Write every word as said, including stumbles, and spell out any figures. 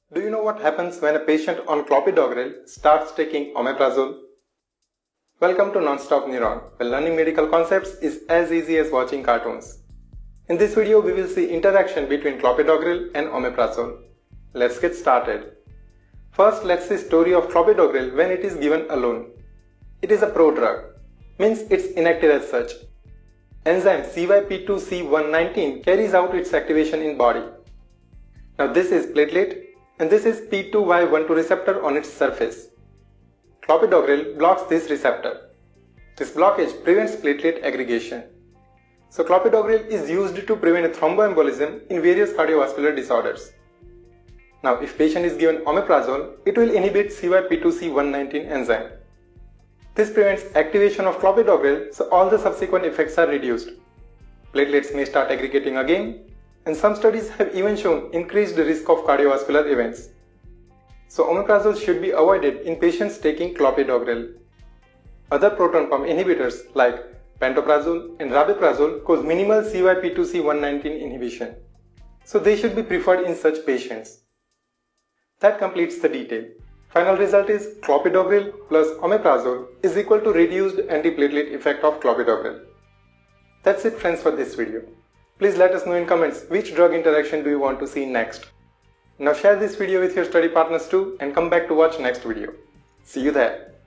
Do you know what happens when a patient on clopidogrel starts taking omeprazole? Welcome to Nonstop Neuron, where learning medical concepts is as easy as watching cartoons. In this video, we will see interaction between clopidogrel and omeprazole. Let's get started. First, let's see story of clopidogrel when it is given alone. It is a prodrug, means it's inactive as such. Enzyme C Y P two C one nineteen carries out its activation in body. Now this is platelet and this is P two Y twelve receptor on its surface. Clopidogrel blocks this receptor. This blockage prevents platelet aggregation. So clopidogrel is used to prevent thromboembolism in various cardiovascular disorders. Now if patient is given omeprazole, it will inhibit C Y P two C one nineteen enzyme. This prevents activation of clopidogrel, so all the subsequent effects are reduced. Platelets may start aggregating again, and some studies have even shown increased risk of cardiovascular events. So omeprazole should be avoided in patients taking clopidogrel. Other proton pump inhibitors like pantoprazole and rabeprazole cause minimal C Y P two C one nineteen inhibition, so they should be preferred in such patients. That completes the detail. Final result is clopidogrel plus omeprazole is equal to reduced antiplatelet effect of clopidogrel. That's it friends for this video. Please let us know in comments which drug interaction do you want to see next. Now share this video with your study partners too and come back to watch next video. See you there.